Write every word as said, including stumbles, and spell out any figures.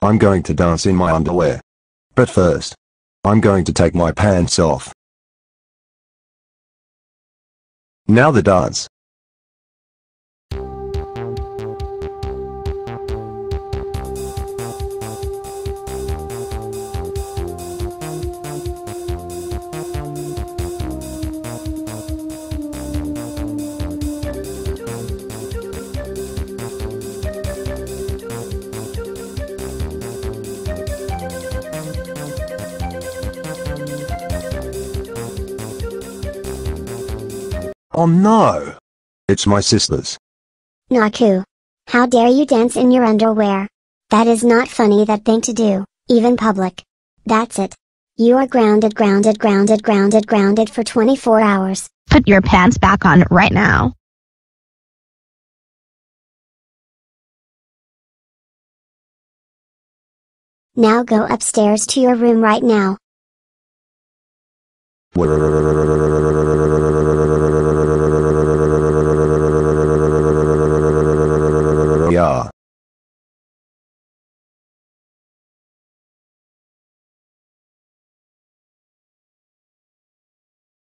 I'm going to dance in my underwear. But first, I'm going to take my pants off. Now the dance. Oh no! It's my sisters. Naku. How dare you dance in your underwear? That is not funny, that thing to do, even public. That's it. You are grounded, grounded, grounded, grounded, grounded for twenty-four hours. Put your pants back on right now. Now go upstairs to your room right now.